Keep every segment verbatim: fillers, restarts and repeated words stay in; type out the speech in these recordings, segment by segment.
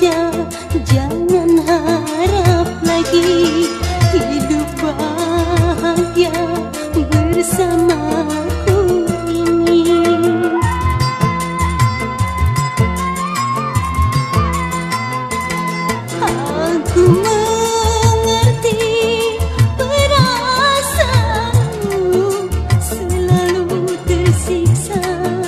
saja, jangan harap lagi hidup bahagia bersamaku ini. Aku mengerti perasaanmu, selalu tersiksa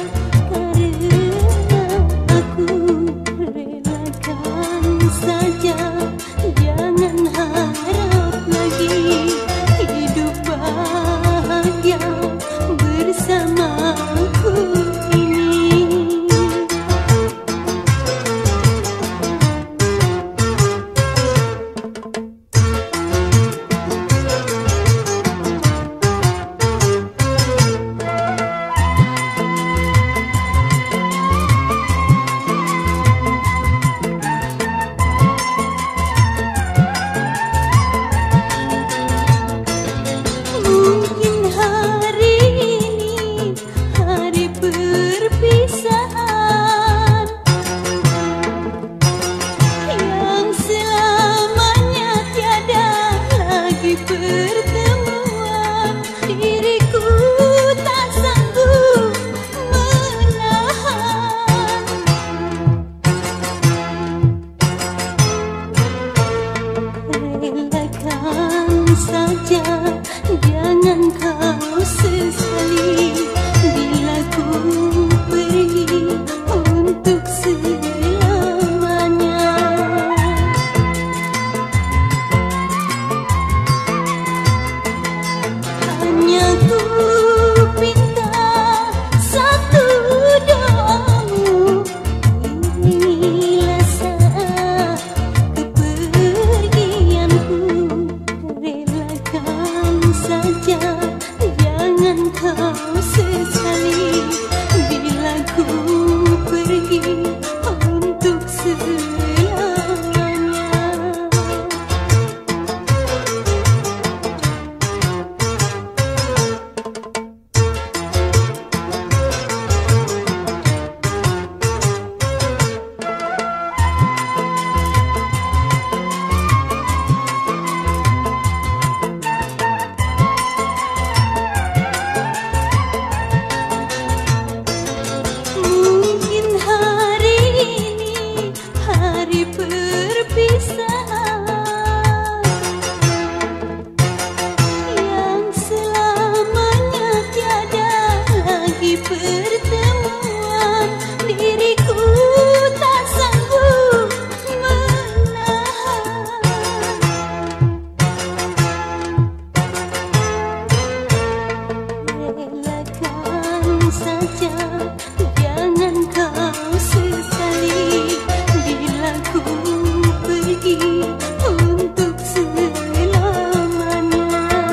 karena aku relakan saja, jangan harap lagi hidup bahagia bersamaku ini. Mungkin hari ini hari perpisahan yang selamanya tiada lagi pertemuan. Diriku tak sanggup menahan, relakan saja, jangan kau sesali bila ku pergi untuk selamanya. Hanya ku pinta satu doamu, inilah saat kepergianku. Relakan saja, jangan kau sesali bila ku pergi untuk selamanya. Mungkin hari ini hari perpisahan yang selamanya tiada lagi pertemuan. Diriku tak sanggup menahan, relakan saja, jangan kau sesali bila ku pergi untuk selamanya.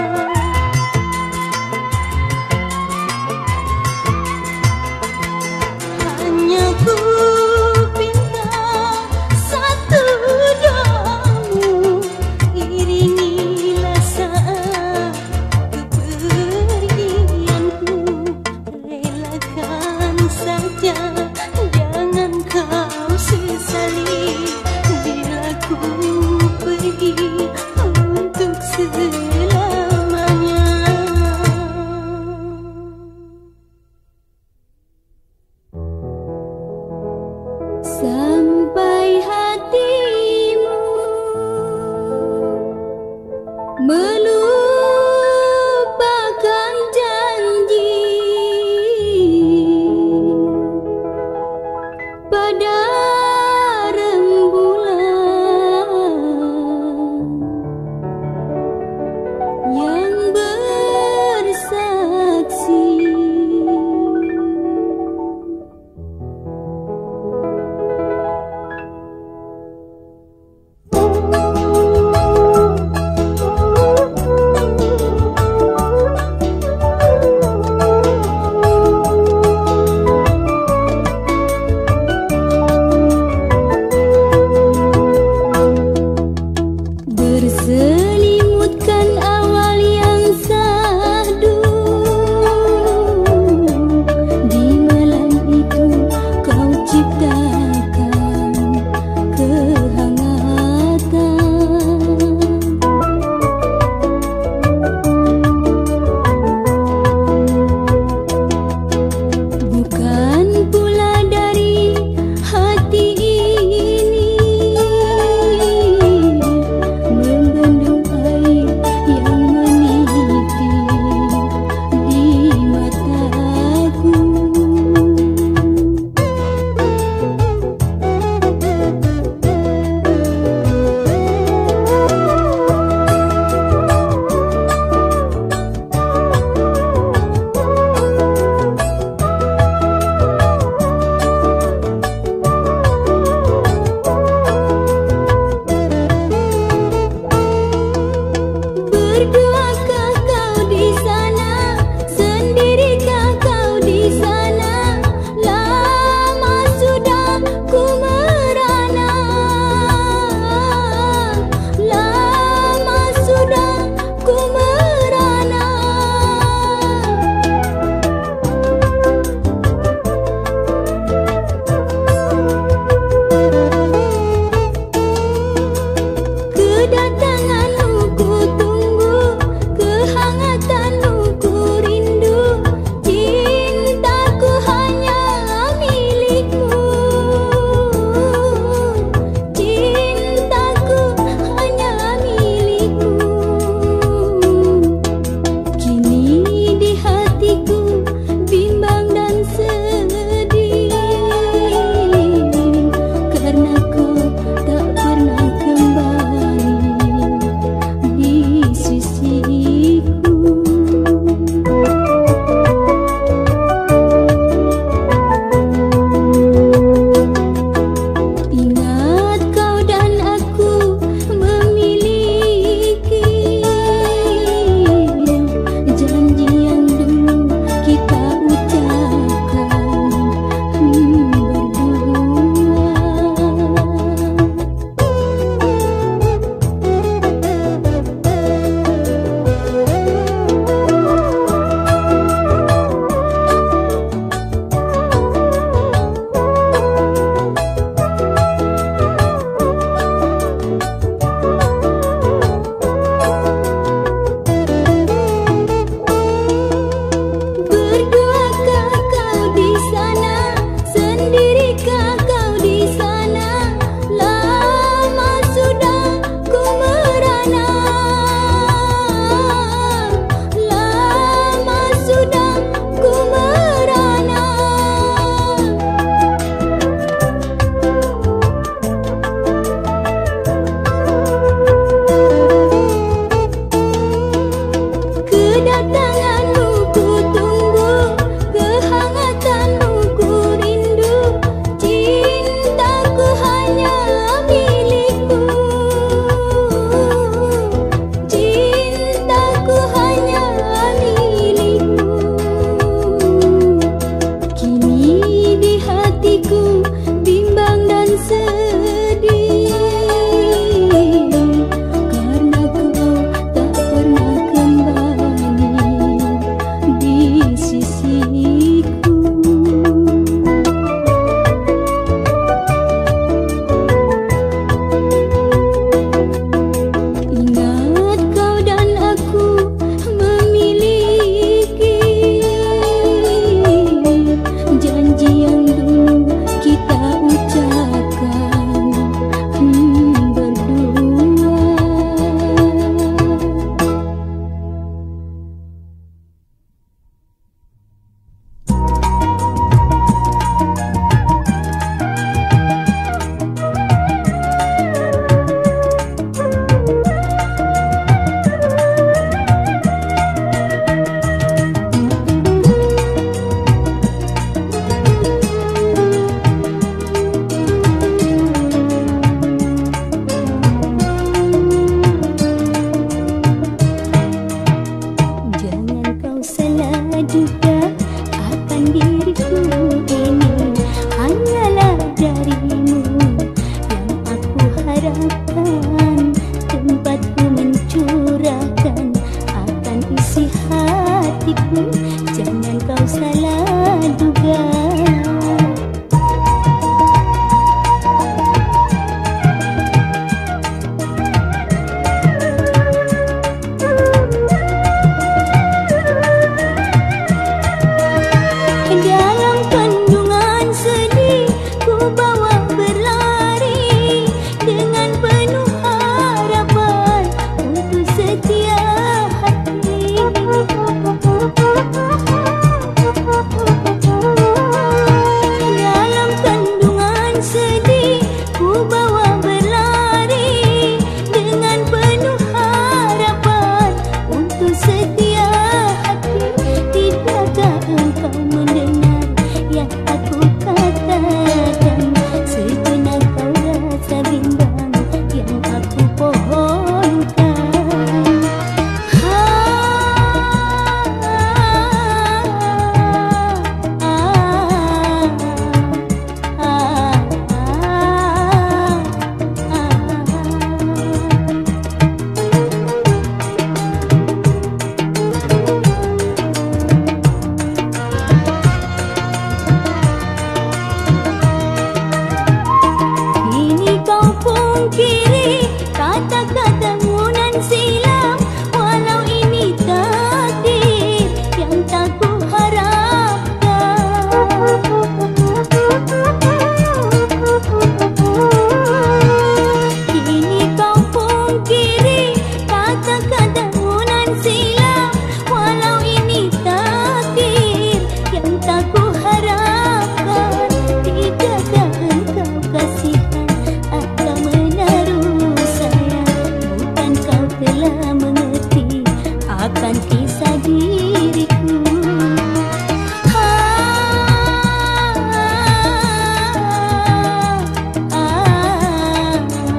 Hanya ku pinta satu doamu, iringilah saat kepergianku. Relakan duga. Dalam kandungan sedih ku bawa berlari dengan penuh harapan untuk setia hati. Dalam kandungan sedih ku bawa berlari dengan penuh harapan untuk setia hati. Tidakkah engkau mendengar yang aku katakan? Sejenak kau rasa bimbang yang aku pohonkan. Ha, ah, ah, Kini kau pungkiri kata-katamu nan silam, walau ini takdir yang tak kuharapkan. Kini kau pungkiri kata-katamu nan silam, walau ini takdir yang tak kuharapkan. Tidakkah engkau kasihan atau menaruh sayang? Bukan kau telah mengerti akan kisah diriku? Ha, ah, ah,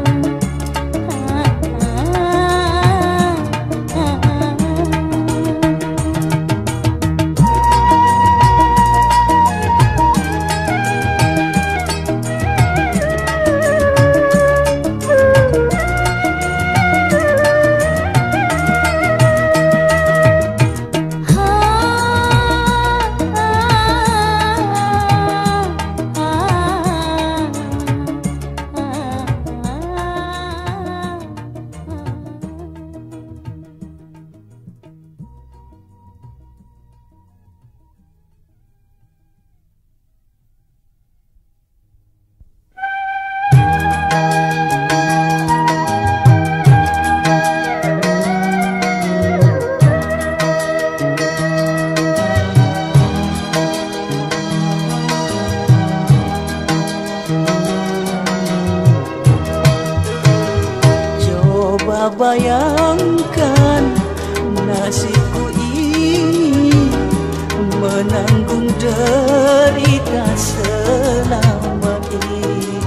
Coba bayangkan nasibku ini menanggung derita selama ini.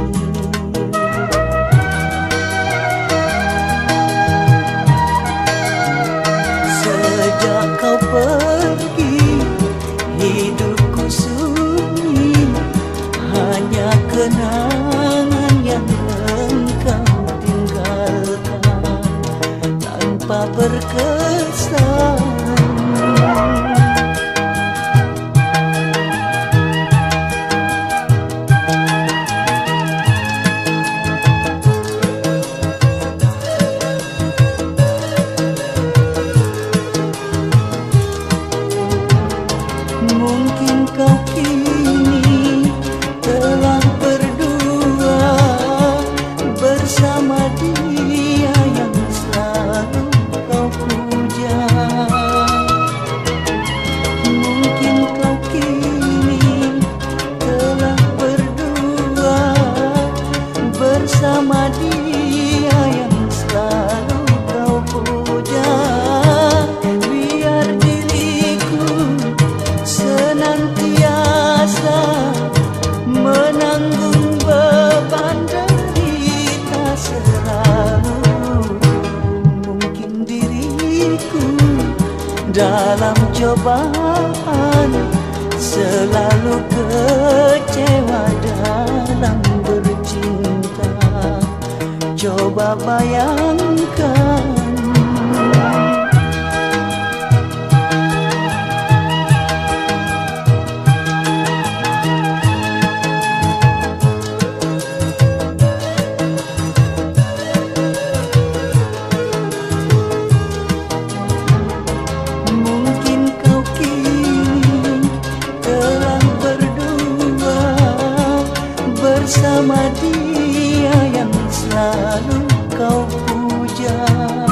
Sejak kau pergi, hidupku sunyi, hanya kenangan yang engkau tinggalkan tanpa berkesan. Mungkin kau kini telah berdua bersama dia yang selalu kau puja. Mungkin kau kini telah berdua bersama dia yang selalu kau puja. Biar diriku senantiasa menanggung beban derita selalu. Mungkin diriku dalam cobaan selalu kecewa dalam bercinta. Coba bayangkan selalu kau puja.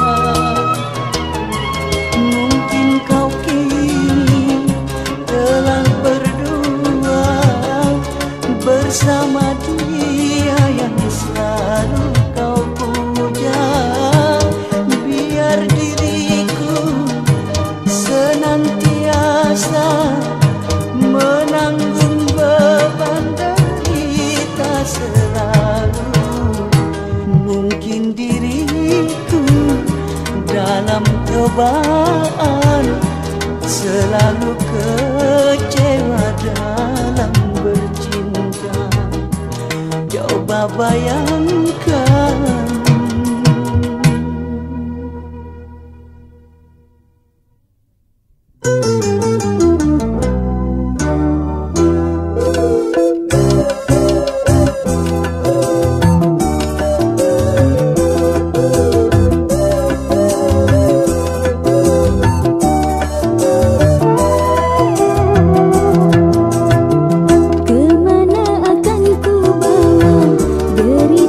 Mungkin kau kini telah berdua bersama dia yang selalu kau puja. Biar diriku senantiasa menanggung beban derita selalu. Mungkin diriku dalam cobaan selalu kecewa dalam bercinta. Coba bayangkan kemana akan ku bawa derita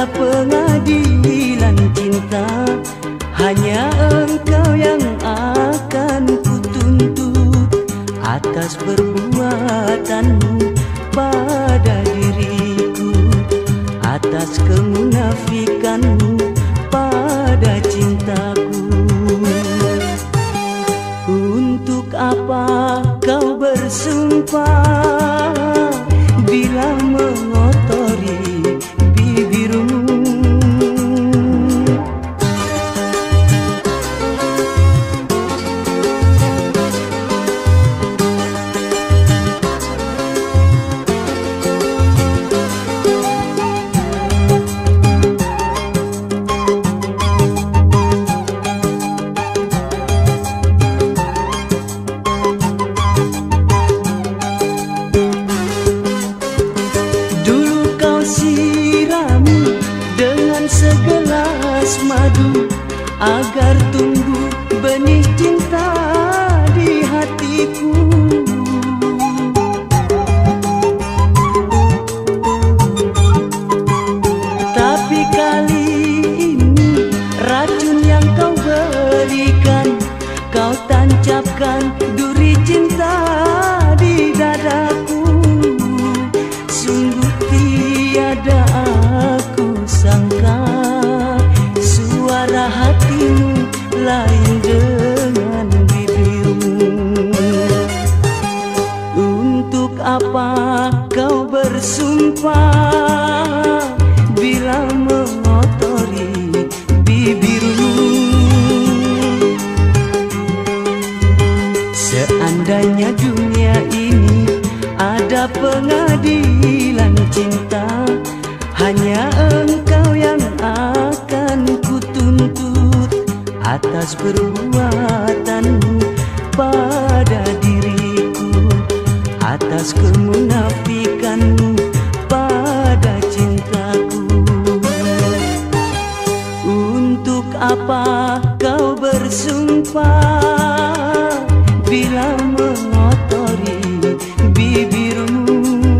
ada pengadilan cinta, hanya engkau yang akan kutuntut atas perbuatanmu pada diriku, atas kemunafikanmu pada cintaku. Untuk apa kau bersumpah bila mengotori bibirmu? Segelas madu agar tumbuh benih cinta di hatiku. Tapi kali ini racun yang kau berikan, kau tancapkan duri cinta di dadaku. Sungguh tiada aku sangka suara hatimu lain dengan bibirmu. Untuk apa kau bersumpah bila mengotori bibirmu? Seandainya dunia ini ada pengadilan cinta, hanya engkau yang akan kutuntut atas perbuatanmu pada diriku, atas kemunafikanmu pada cintaku. Untuk apa kau bersumpah bila mengotori bibirmu?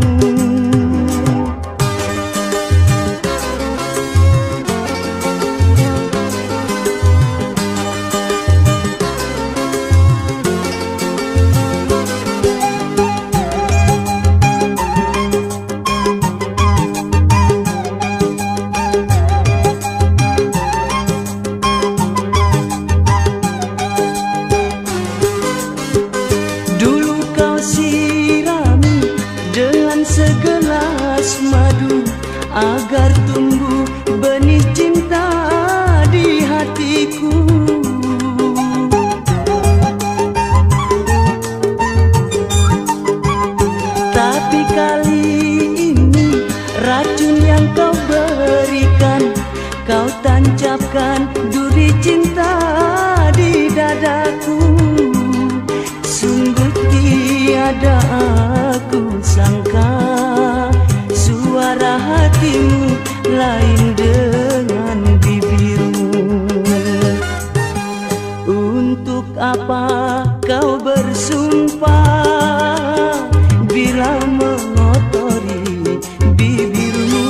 Segelas madu agar tumbuh benih cinta di hatiku. Tapi kali ini racun yang kau berikan, kau tancapkan duri cinta di dadaku. Sungguh tiada aku sangka suara hatimu lain dengan bibirmu. Untuk apa kau bersumpah bila mengotori bibirmu?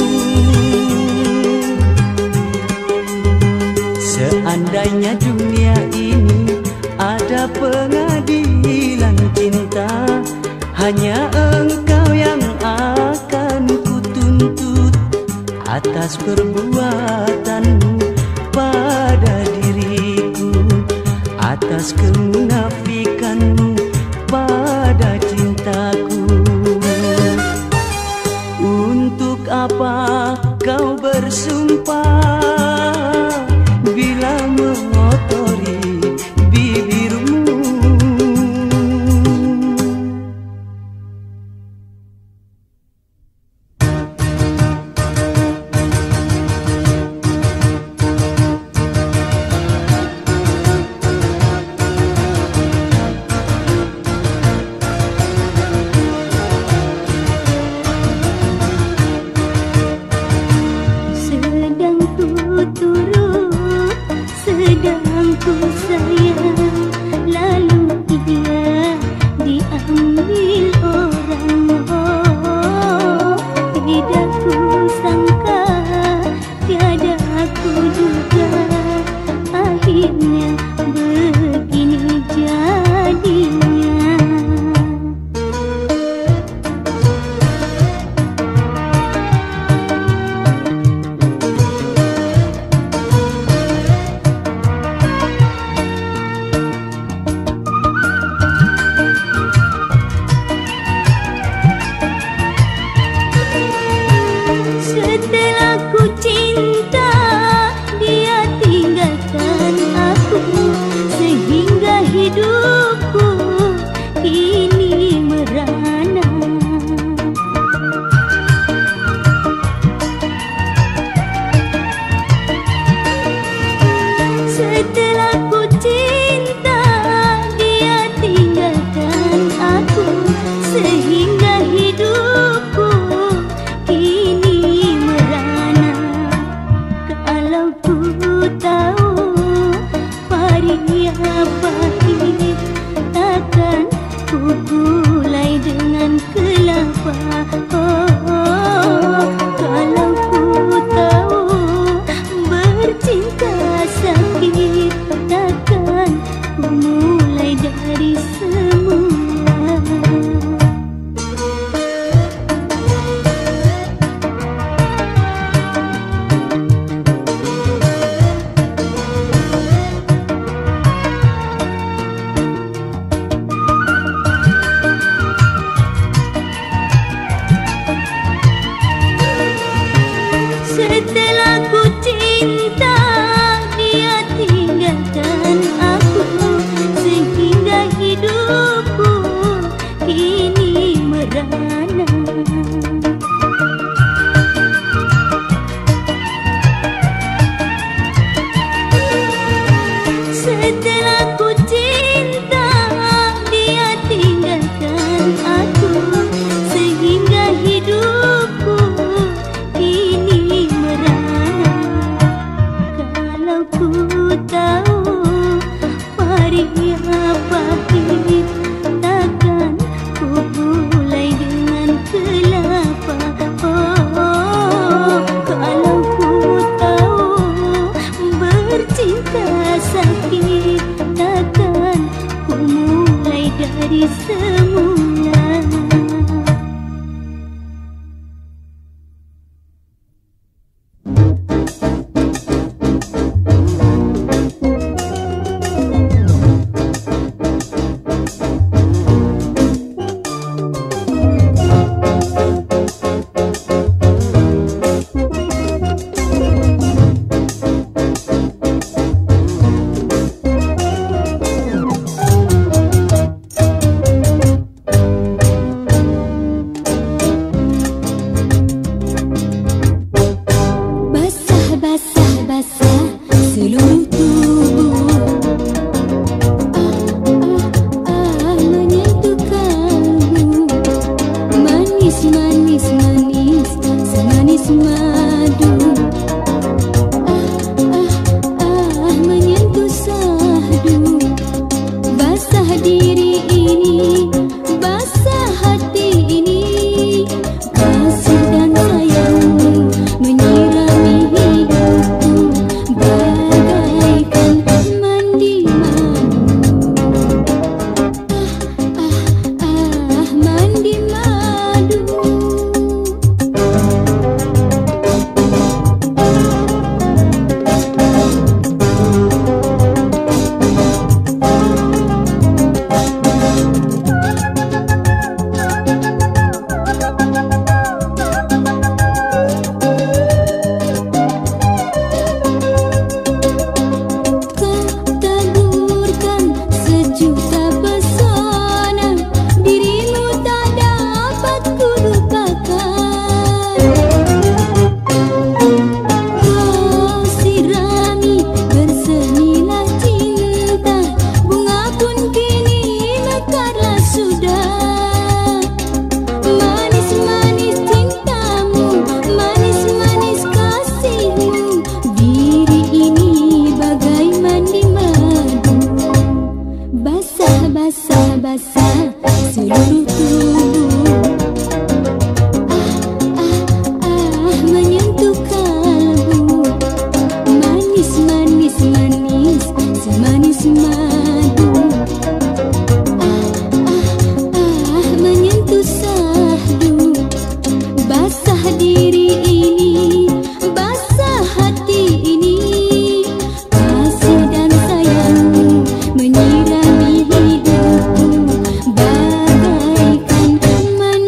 Seandainya dunia ini ada pengadilan cinta, hanya engkau yang akan kutuntut atas perbuatanmu pada diriku, atas kemunafikanmu pada cintaku. Untuk apa kau bersumpah bila mengotori bibirmu? Kulai dengan kelapa. Oh, oh, kalau ku tahu bercinta sakit, takkan ku mulai dari semula. Setelah ku cinta, dia tinggalkan aku, sehingga hidupku kini merana. Setelah ku cinta, dia tinggalkan aku, sehingga hidupku kini merana. Kalau ku tahu pahitnya pahit, takkan ku mulai dengan kelapa. Oh, oh, kalau ku tahu bercinta sakit, takkan ku mulai dari semula. Menyiram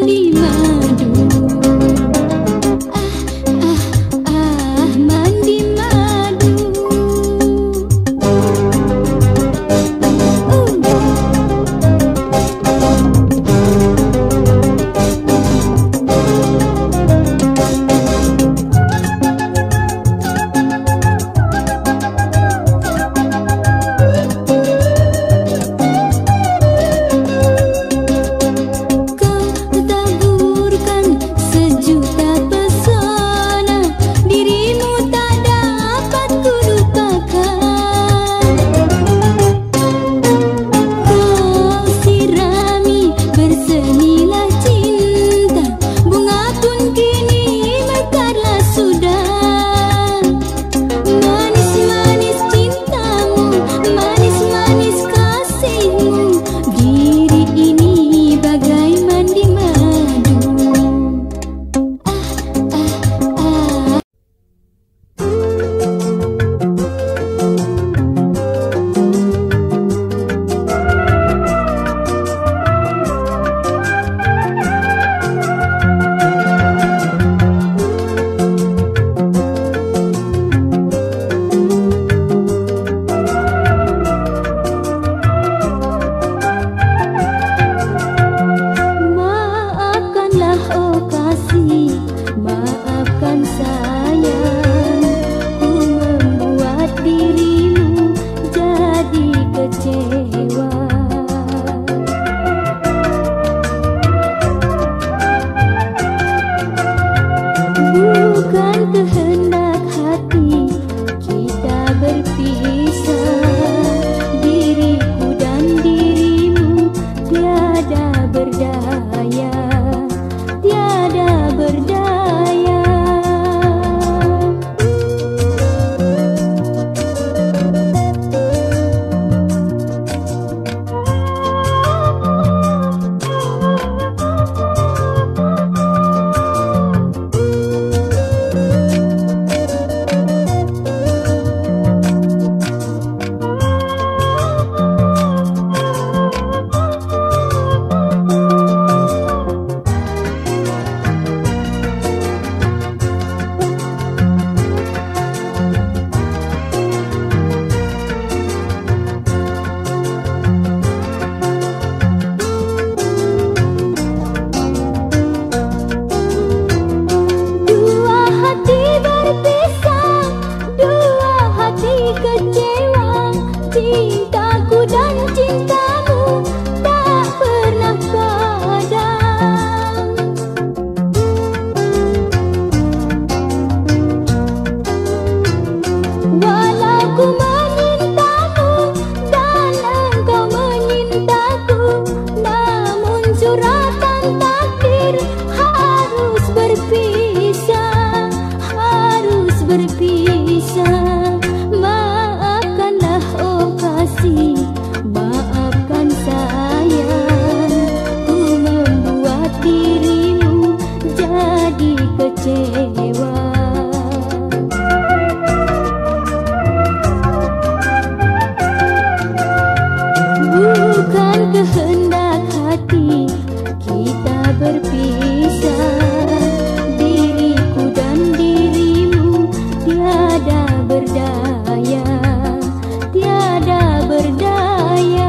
berpisah, diriku dan dirimu tiada berdaya, tiada berdaya.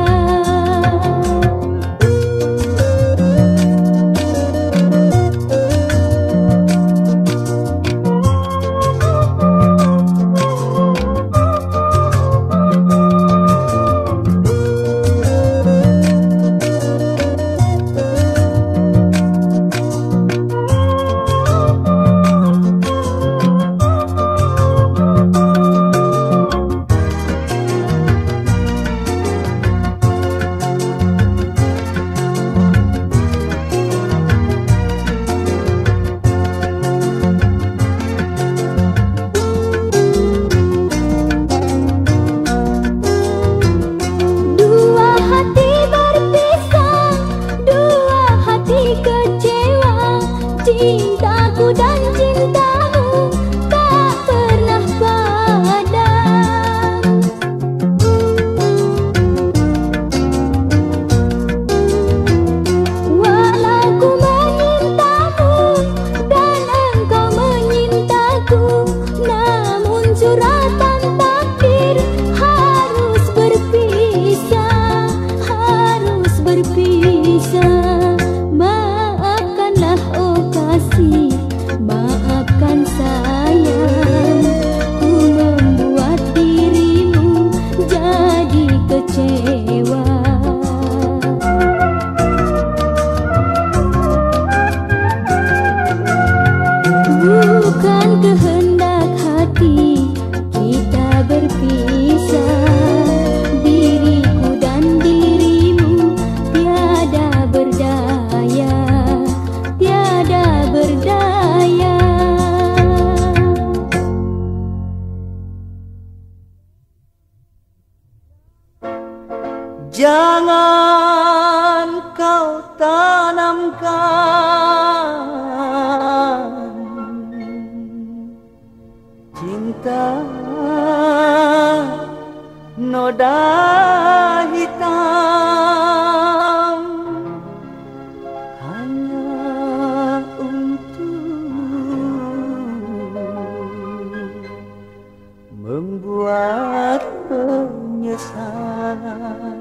Cintaku dan cintamu tak pernah padam. Walau ku menyintamu dan engkau menyintaku, namun suratan takdir harus berpisah, harus berpisah. Maafkanlah oh kasih, maafkan sayang, ku membuat dirimu jadi kecewa. Bukan kehendak hati kita berpisah, diriku dan dirimu tiada berdaya, tiada berdaya. Jangan kau tanamkan cinta noda hitam hanya untuk membuat penyesalan.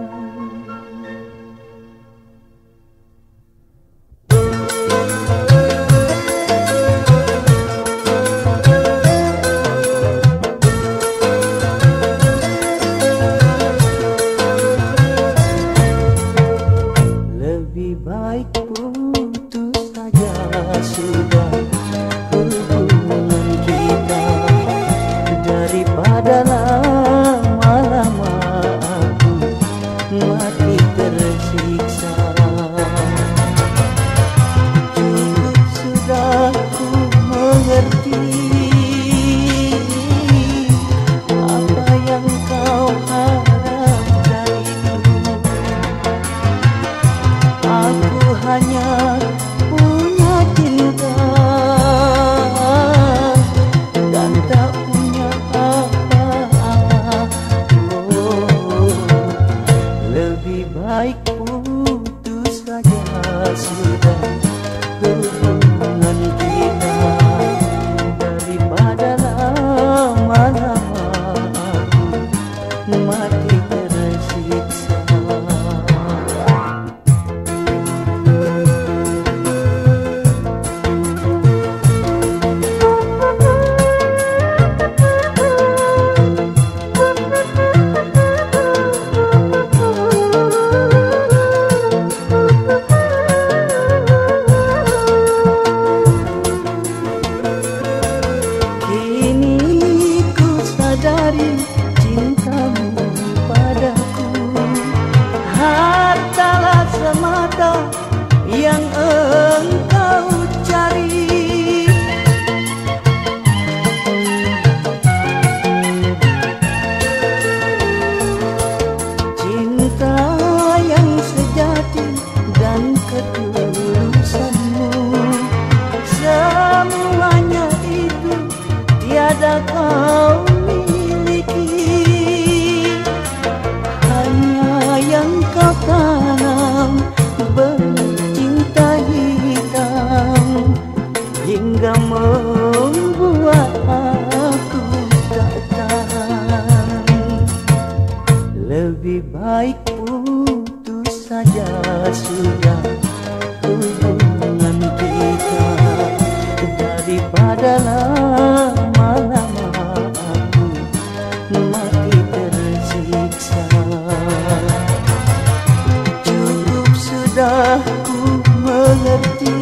Lebih baik putus saja sudah hubungan kita, daripada lama-lama aku mati tersiksa. Cukup sudah ku mengerti apa yang kau harap dariku. Aku hanya punya cinta dan tak punya apa-apa. Oh, lebih baik putus saja sudah hubungan kita, daripada lama-lama aku mati tersiksa. saja sudah hubungan kita, daripada lama-lama aku mati tersiksa. Cukup sudah ku mengerti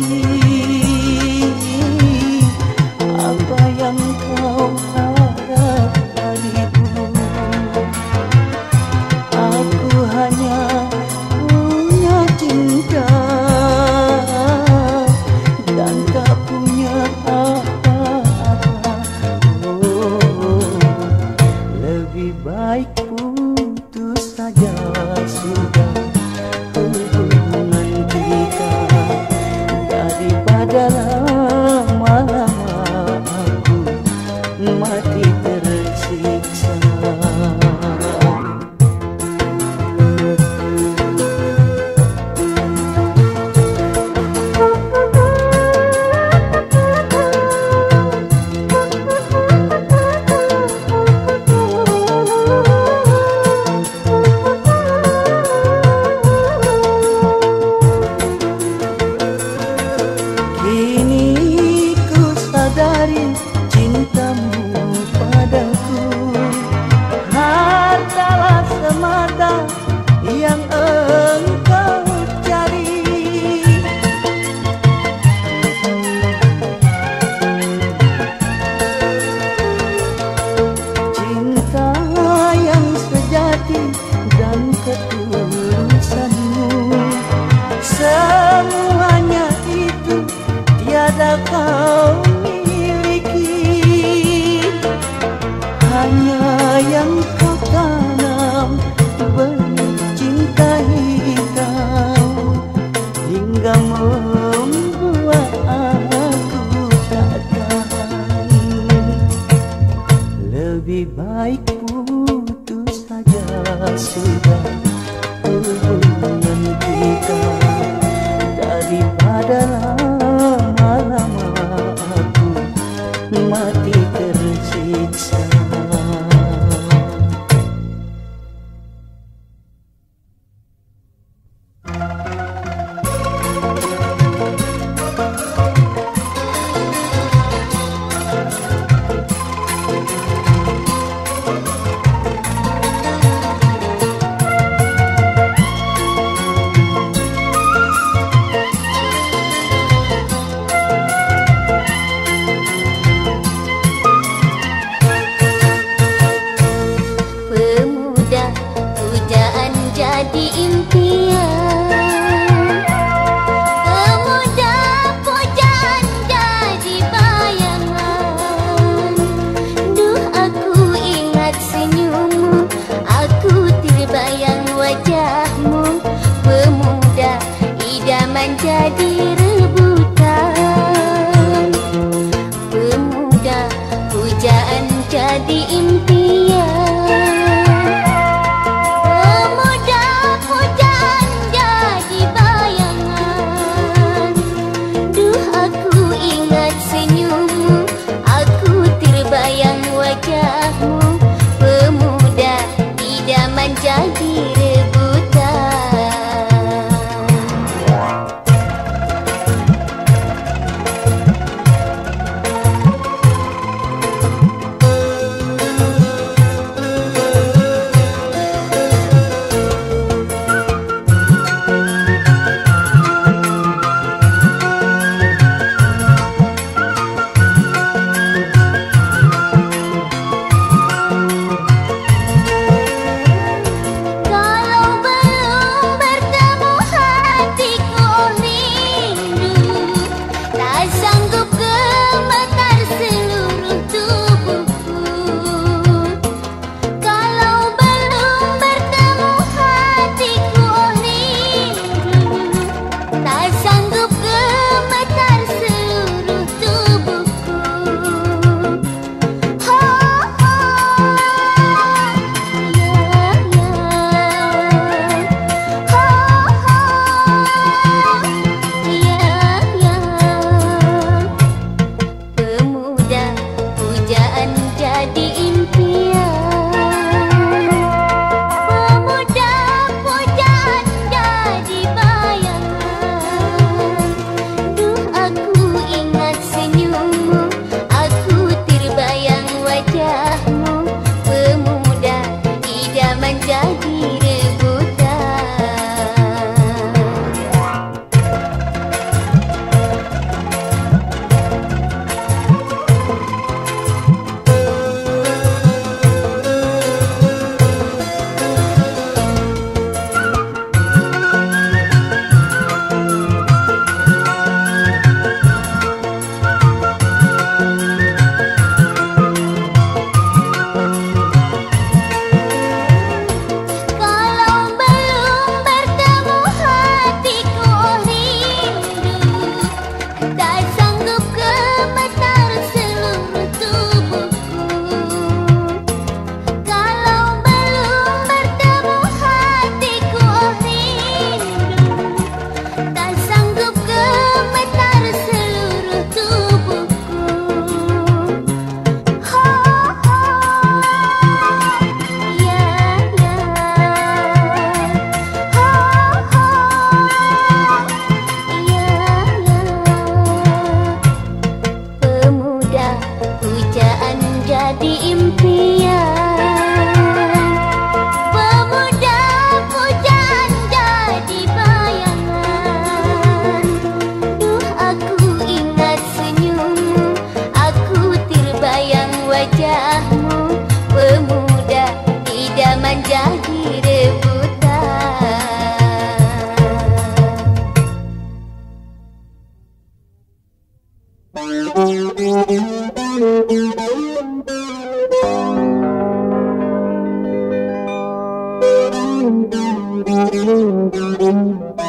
apa yang kau harap dariku. Aku hanya punya cinta dan tak punya apa-apa. Oh, lebih baik putus saja sudah hubungan kita, daripada lama-lama aku mati tersiksa. Kini ku sadari cintamu padaku hartalah semata yang engkau cari. Cinta yang sejati dan ketulusanmu, semuanya itu tiada kau miliki. Hanya yang kau tanam benih cinta hitam, hingga membuat aku tak tahan. Lebih baik putus saja sudah hubungan kita, daripada lama-lama aku mati tersiksa. Pemuda pujaan jadi impian, pemuda pujaan jadi bayangan. Duh, aku ingat senyummu, aku terbayang wajahmu. Pemuda idaman jadi rebutan, pemuda pujaan jadi impian. Pemuda idaman jadi rebutan.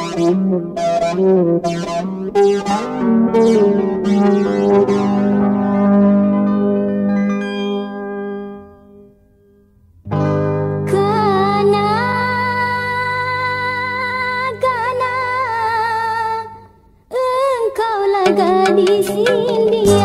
Gadis India,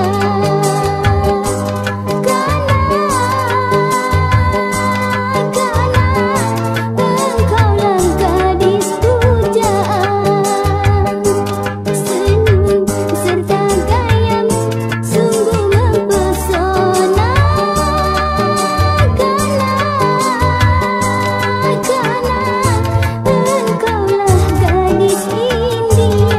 karena karena engkaulah gadis pujaan, senyum serta gayam sungguh mempesona. Karena karena engkaulah gadis India.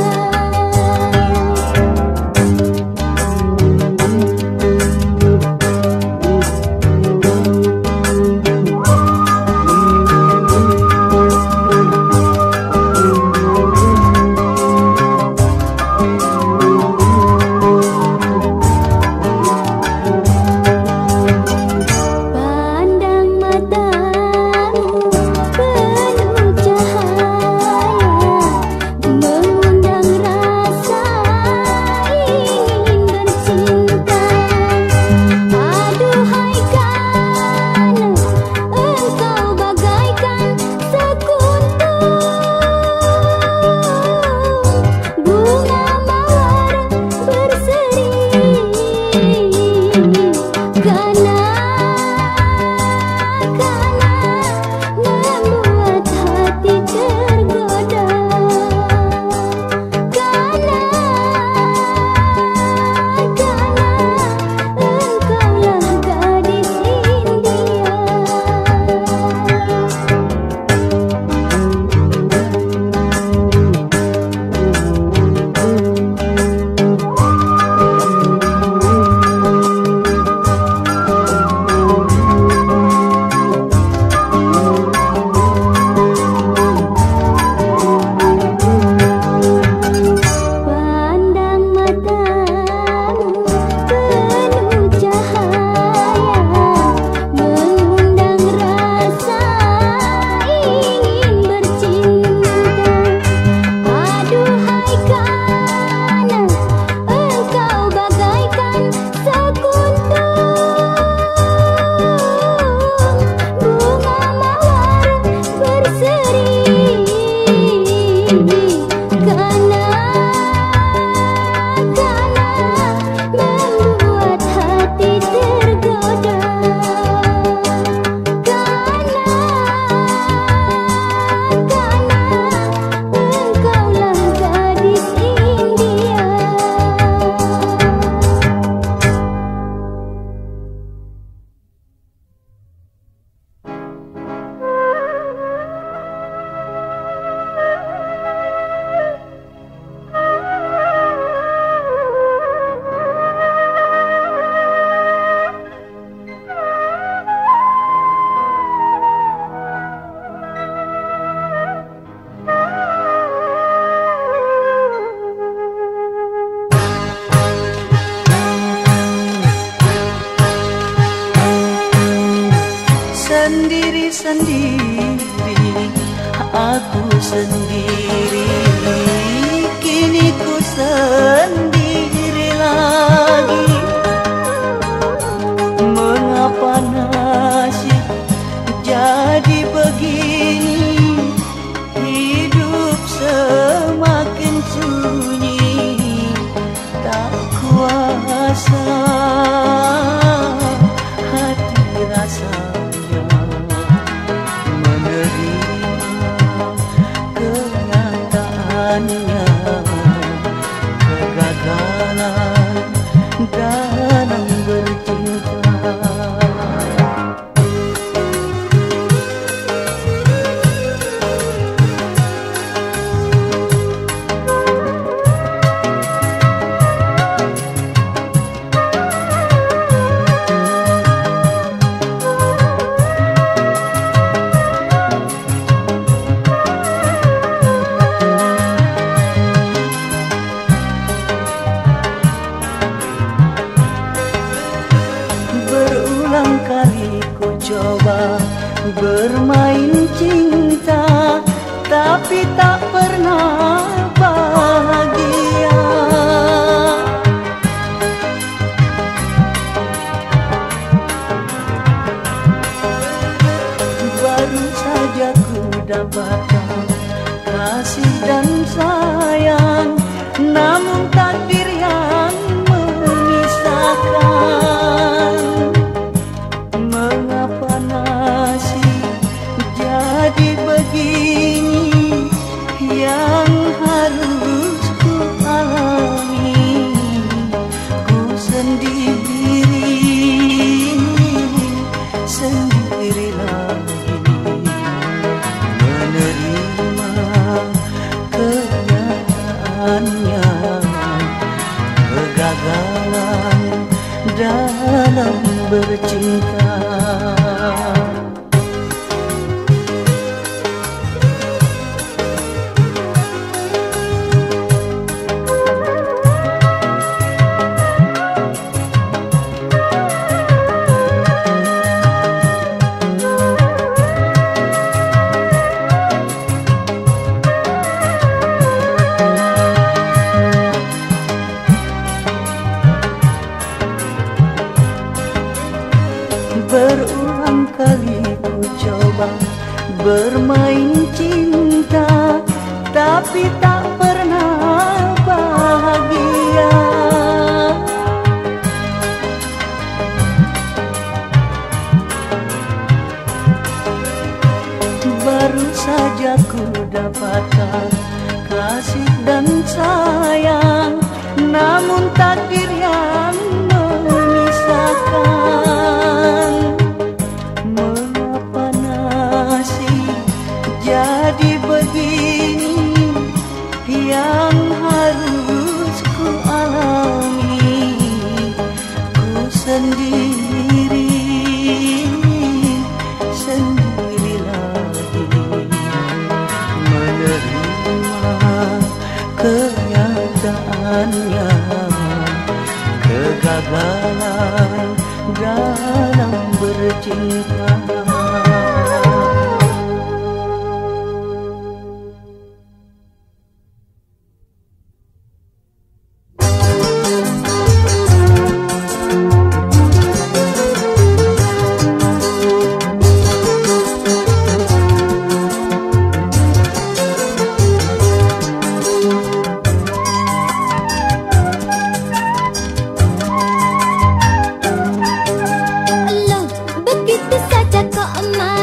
Sendiri-sendiri, aku sendiri, kini ku sendiri lagi. Mengapa nasib jadi begini, hidup semakin sunyi, tak kuasa hati rasanya kegagalan dalam bercinta. Berulang kali ku coba bermain cinta, tapi tak pernah dan sayang, namun takdir yang memisahkan. Mengapa nasib jadi begini, yang harus ku alami ku sendiri, sendiri lagi menerima kenyataannya, kegagalan dalam bercinta. Berulang kali ku coba bermain cinta, tapi tak pernah bahagia. Baru saja ku dapatkan kasih dan sayang, namun takdir yang memisahkan. Mengapa nasib jadi begini, yang harus ku alami ku sendiri, sendiri lagi menerima kenyataannya, kegagalan dalam bercinta. Allah, begitu saja kau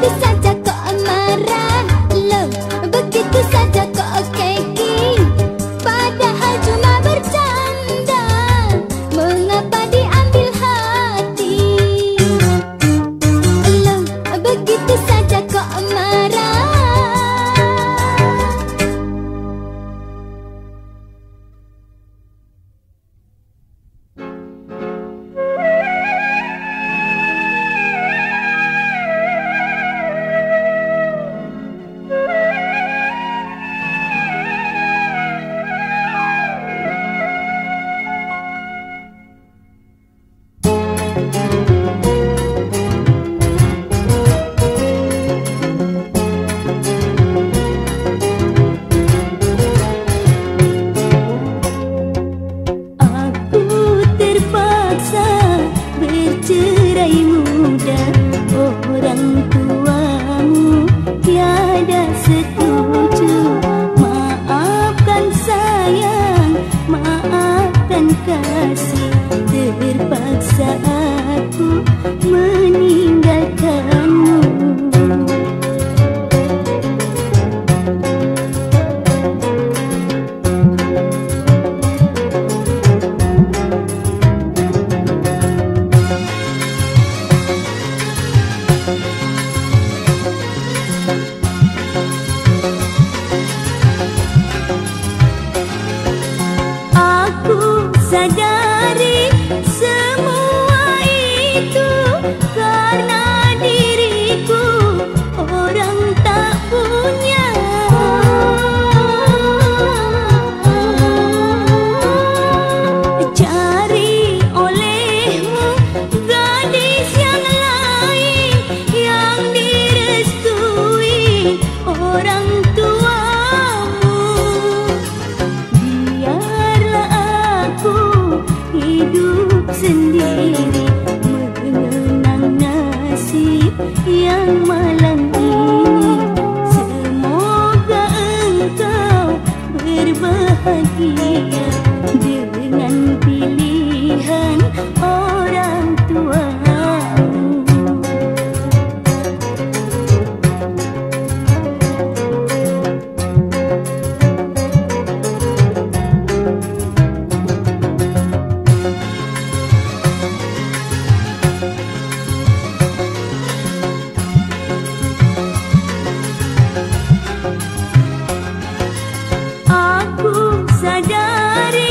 begitu saja kok marah. Loh, begitu saja kok keki. Padahal cuma bercanda. Mengapa diambil hati? Loh, begitu saja kok marah. Bercerai muda, orang tuamu tiada setuju. Maafkan sayang, maafkan kasih. Terpaksa aku meninggalkanmu. Sadari semua itu karena diriku orang tak punya. Cari olehmu gadis yang lain yang direstui orang tuamu. Biarlah aku hidup sendiri mengenang nasib yang malang ini. Semoga engkau berbahagia dengan pilihan orang tuamu. Aku sadari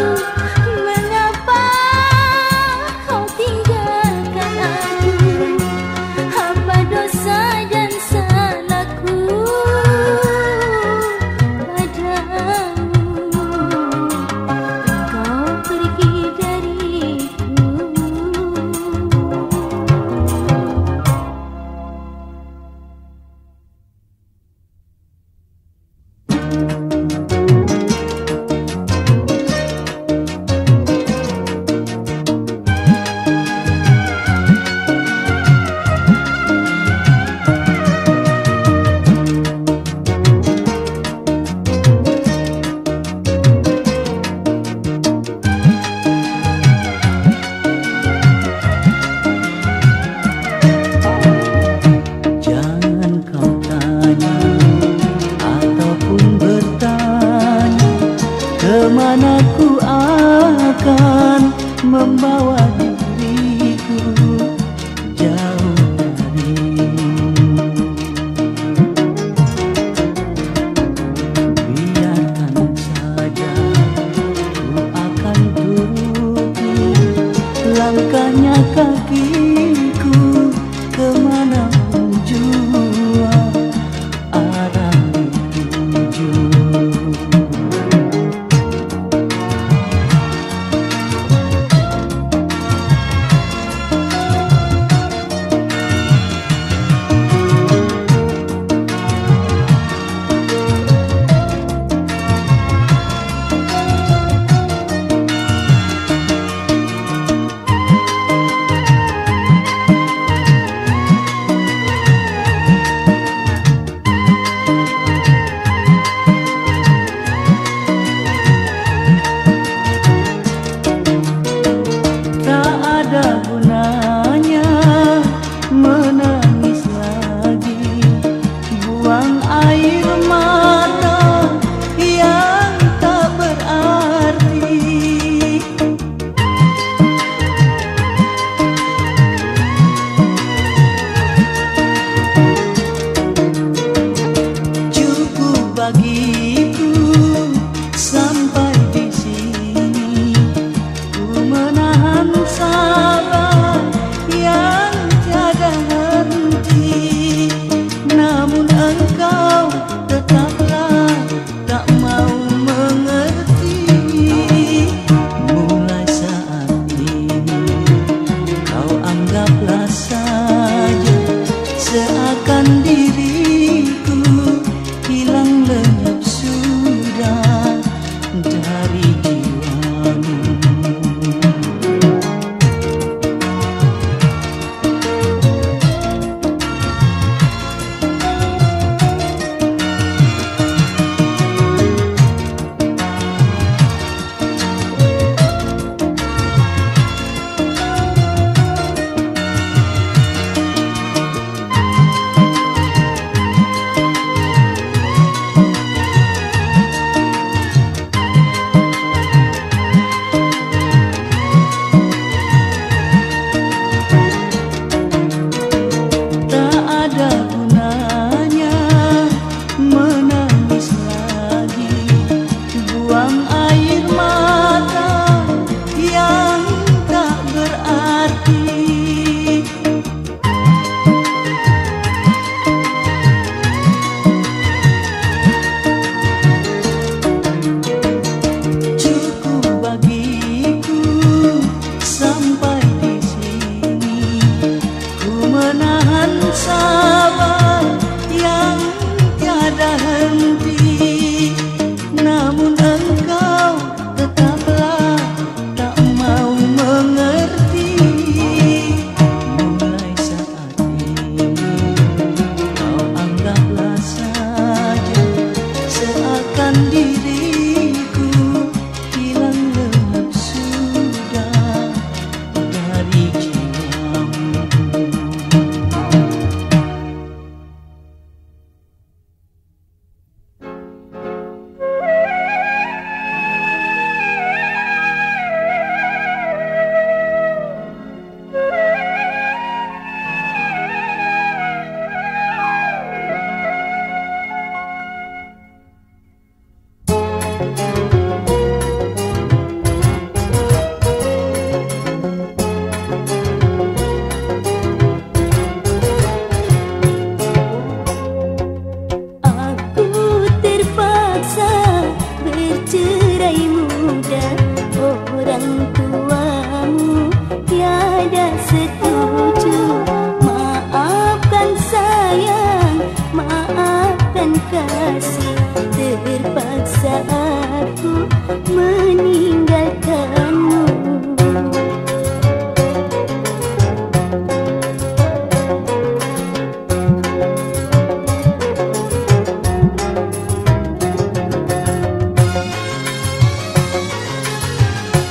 Mengapa kau tinggalkan aku? Apa dosa dan salahku padamu? Kau pergi dariku. Jangan kau tanya ataupun bertanya, kemana ku akan membawa diriku jauh darimu. Biarkan saja ku akan turuti langkahnya kakiku kemana jua arah dituju.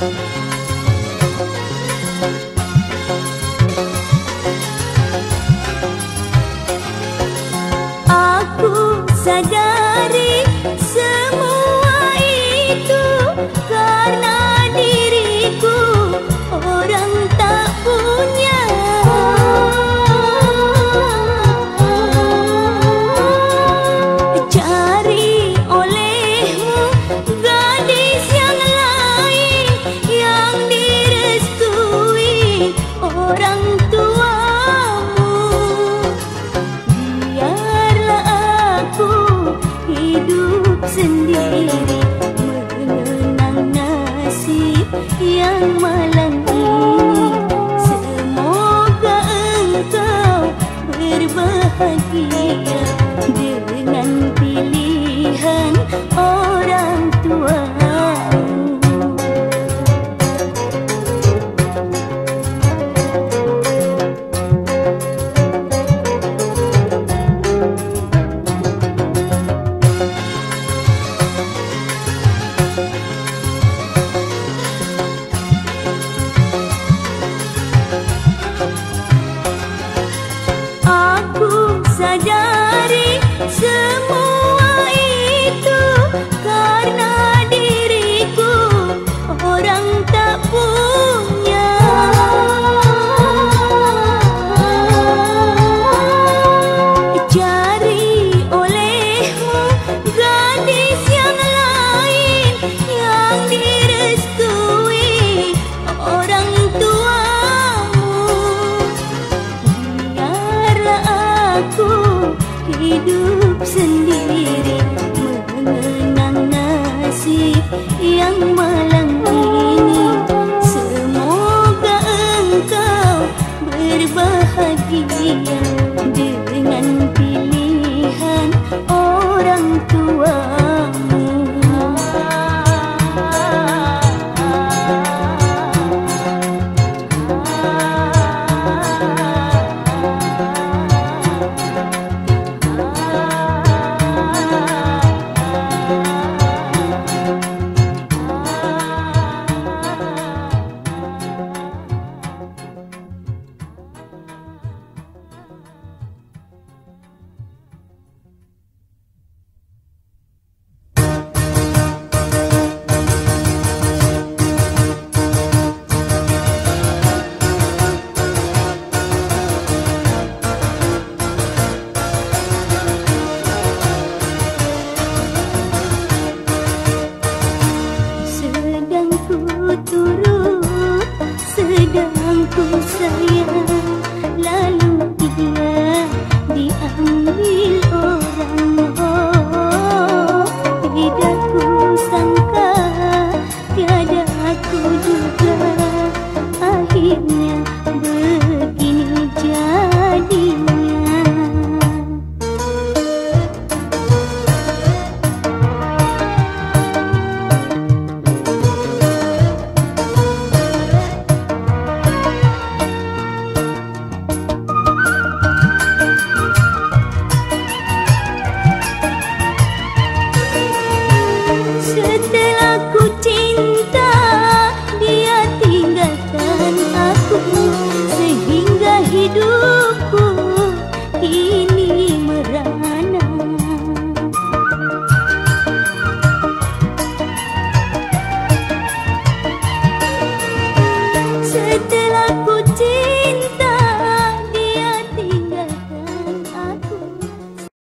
Aku sadari semua itu karena diriku orang tak punya. Cari olehmu gadis yang lain yang direstui orang tuamu. Biarlah aku hidup sendiri mengenang nasib yang malang ini. Semoga engkau berbahagia dengan pilihan orang tuamu. Aku sadari semua itu karena diriku orang tak punya. Cari olehmu gadis yang lain yang direstui orang tuamu. Biarlah aku hidup sendiri mengenang nasib yang malang ini. Semoga engkau berbahagia dengan pilihan orang tuamu. Sedang ku turut, sedang ku sayang, lalu ia